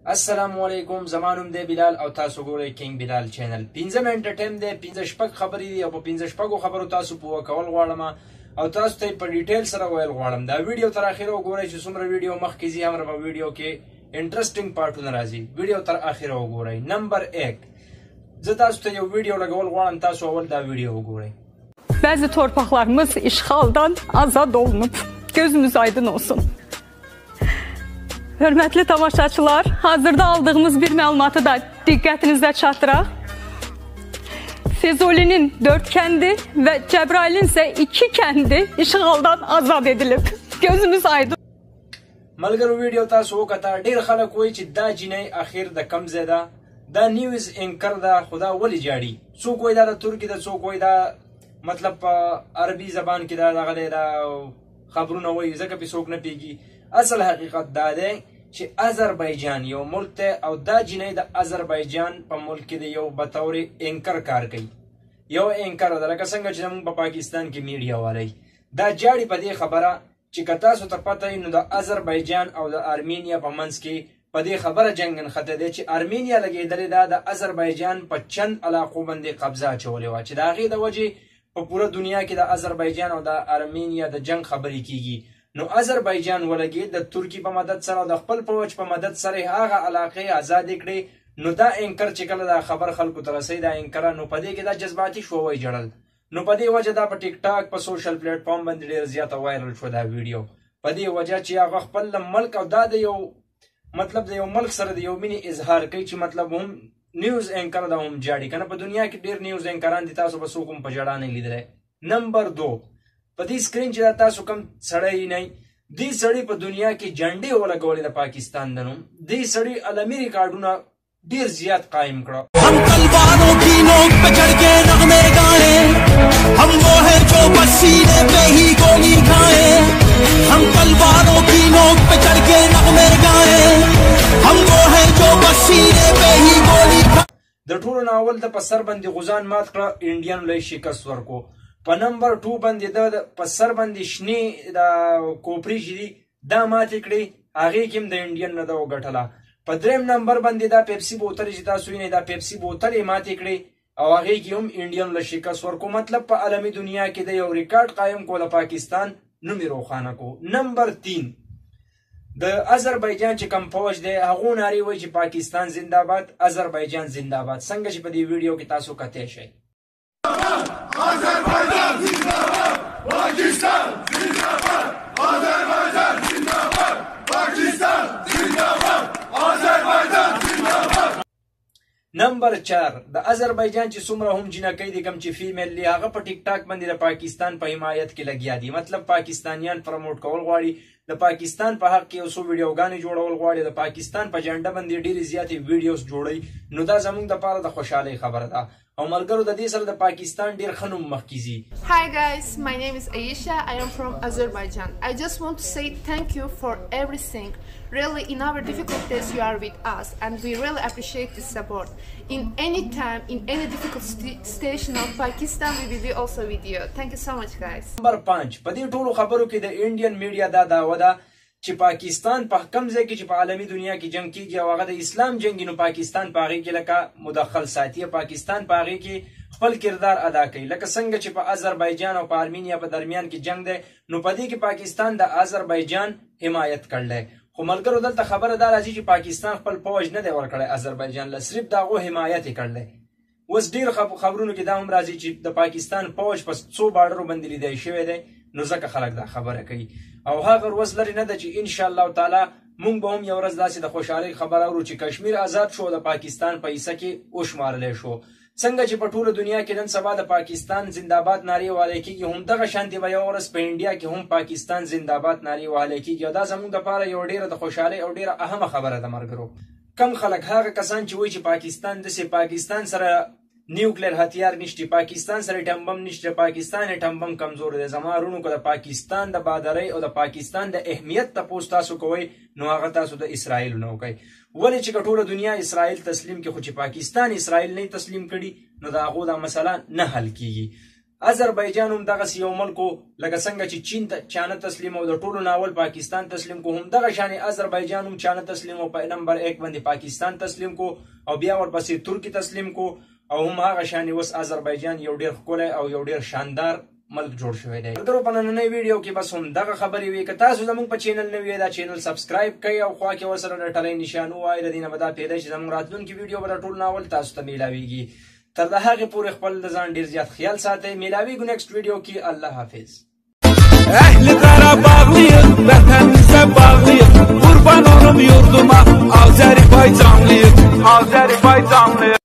السلام علیکم زمانم دی بلال او تاسو ګورئ کینګ بلال چینل 15 منټه ټایم دی 15 شپږ خبرې دي او په 15 شپږو خبرو تاسو پوه کول غواړم او تاسو ته په ډیټیل سره ویل غواړم دا ویډیو تر اخره وګورئ چې څومره ویډیو مخکې زی هم په ویډیو کې انټرېسټینګ پارټونه راځي ویډیو تر اخره وګورئ نمبر 1 زه تاسو ته یو ویډیو لګول غواړم تاسو اول دا ویډیو وګورئ Bəzi torpaqlarımız işğaldan azad olunub. Gözünüz aydın olsun. Hörmətli tamaşaçılar, hazırda aldığımız bir məlumatı da diqqətinizdə çatdıraq. Füzulinin 4 kəndi və Cəbrailin isə 2 kəndi işğaldan azad edilib. Gözünüz aydın. ملګرو ویډیو تاسو وکړه ډیر خلک وایي چې دا جنۍ اخر د کم ځای ده دا نیوز انکر ده خدا ولې جاړي څوک وایي دا د ترکي ده څوک وایي دا مطلب په عربي زبان کې دا دغه دی دا خبرونه وایي ځکه پې څوک نه پوهېږي اصل حقیقت دا دی چې آذربایجان یو ملک دی او دا جنۍ د آذربایجان په ملک کې د یو بطور انکر کار کوي یو انکر ده لکه څنګه چې زموږ په پاکستان کې میډیا والی دا جاړي په دې خبره چې که تاسو ته پته وي نو د آذربایجان او د ارمینیا په منځ کې په دې خبره جنګ نښتی دی چې ارمینیا لګېدلې ده د آذربایجان په چند علاقو باندې قبضه اچولې وه چې د هغې د وجې په پوره دنیا کې د آذربایجان او د ارمینیا د جنګ خبرې کیږي نو آذربایجان ولګېد د ترکي په مدد سره او د خپل فوج په مدد سره هغه علاقې آزادې کړې نو دا انکر چې کله دا خبر خلکو ته رسوي دا انکره نو په دې کې دا جذباتي شو وایي جړل نو په دې وجه دا په ټیک ټاک په سوشل پلیټ فارم باندې ډېر زیاته وایرل شو دا ویډیو په دې وجه چې هغه خپل ملک او دا د یو مطلب د یو ملک سره د یو مینې اظهار کوي چې مطلب هم نیوز اینکر دا هم جاړي کنه په دنیا کې ډېر نیوز اینکران دي تاسو به څوک هم په ژړا نه لیدلی نمبر 2 په دې سکرین چې دا تاسو کوم سړی نه دې سړی په دنیا کې جنډې ولګولې د پاکستان د نوم دې سړی عالمي ریکارډونه ډېر زیات قایم کړه हम तलवारों की नोक पे चढ़ के नगमे गाए हम वो है जो बस सीने पे ही गोली खाए हम तलवारों की नोक पे चढ़ के नगमे गाए हम वो है जो बस सीने पे ही गोली खाए د ټولو نه اول د په سر باندې غوزان مات کړه انډین لوی شکست ورکو په نمبر 2 باندې د په سر باندې شنې د کوپري چې دي دا ماتې کړې هغې کې هم د انډین نه ده وګټله په دریم نمبر باندې دا پیپسي بوتل چې تاسو وینئ دا پیپسي بوتل یې ماتې کړې او هغې کې هم انډین له شکست ورکو مطلب په عالمي دنیا کې د یو ریکارډ قایم کو د پاکستان نوم یې روښانه کو نمبر 3 د آذربایجان چې کم فوج دی هغو نارې وایي چې پاکستان زنده‌باد آذربایجان زنده‌باد څنګه چې په دې ویډیو کې تاسو کتی شئ آذربایجان زنده‌باد پاکستان زنده‌باد آذربایجان زنده‌باد پاکستان زنده‌باد آذربایجان زنده‌باد نمبر 4 د آذربایجان چې څومره هم جنکۍ دي کم چې فیمیل دي هغه په ټیک ټاک باندې د پاکستان په حمایت کې لګیا دي مطلب پاکستانیان پروموټ کول غواړي د پاکستان په حق کې یو څو ویډیوګانې جوړول غواړي د پاکستان په جنډه باندې ډېرې زیاتې ویډیوز جوړوي نو دا زموږ دپاره د خوشحالۍ خبره ده او ملګرو د دې سره د پاکستان ډېر ښه نوم مخکې ځي Hi guys, my name is Aisha. I am from Azerbaijan. I just want to say thank you for everything. Really, in our difficult days, you are with us, and we really appreciate this support. In any time, in any difficult station of Pakistan, we will be also with you. Thank you so much, guys. نمبر 5 په دې ټولو خبرو کې د انډین میډیا دا دعوه ده چې پاکستان په کم ځای کې چې په عالمي دنیا کې جنګ کېږي او هغه د اسلام جنګ نو پاکستان په هغې کې لکه مدخل ساتي پاکستان په هغې کې خپل کردار ادا کوي لکه څنګه چې په آذربایجان او په ارمینیا په درمیان کې جنګ دی نو په دې کې پاکستان د آذربایجان حمایت کړلی خو ملګرو دلته خبره دا راځي چې پاکستان خپل فوج نه دی ورکړی آذربایجان له صرف د هغو حمایت یې کړلی اوس ډېر خبرونو کې دا هم راځي چې د پاکستان فوج په څو باډرو باندې لیدی شوی دی نو ځکه خلک دا خبره کوي او هغه ورځ لرې نه ده چې انشاءالله تعالی موږ به هم یو ورځ داسې د خوشحالۍ خبره اورو چې کشمیر آزاد شو د پاکستان په حصه کې وشمارلی شو څنګه چې په ټوله دنیا کې نن سبا د پاکستان زنده‌باد نارې وهلی کېږي همدغه شانتې به یو ورځ په انډیا کې هم پاکستان زنده‌باد نارې وهلی کېږي او دا زموږ دپاره یو ډېره د خوشحالۍ او ډېره اهمه خبره ده ملګرو کم خلک هغه کسان چې وایي چې پاکستان داسې پاکستان سره نیوکلیر هتیار نشته پاکستان سره ټم بم نشته پاکستان ټم بم کمزور دی زما رونو کو د پاکستان د بادرۍ او د پاکستان د اهمیت تاسو تاسو کوی نو هغه تاسو د اسرائیل نو کوي ولې چې ټوله دنیا اسرائیل تسلیم کې خو چې پاکستان اسرائیل نه تسلیم کړي نو دا هغه د مسله نه حل کیږي آذربایجان هم دغه یو ملک لکه څنګه چې چین ته چانه تسلیم او د ټولو ناول پاکستان تسلیم کو هم دغه شان آذربایجان هم چانه تسلیم او په نمبر 1 باندې پاکستان تسلیم کو او بیا ورپسې ترکی تسلیم کو او هم هغه شان وس آذربایجان یو ډیر ښکلی او یو ډیر شاندار ملک جوړ شوی دی. درو په نننۍ ویډیو کې بس هم دغه خبرې وي. که تاسو زموږ په چینل نوی دا چینل سبسکرایب کړئ او خوا کې ورسره د ټلۍ نشان ووایئ. د دې نه به دا پیدا شي زموږ راتلونکي ویډیو به د ټول ناول تاسو ته میلاویږي. تر د هغې پورې خپل د ځان ډېر زیات خیال ساتئ. میلاویږو نیکسټ ویډیو کې. الله حافظ. Ehli Qarabağlıyıq, vətənimizə bağlıyıq. Qurban olum yurduma, Azərbaycanlıyıq, Azərbaycanlıyıq.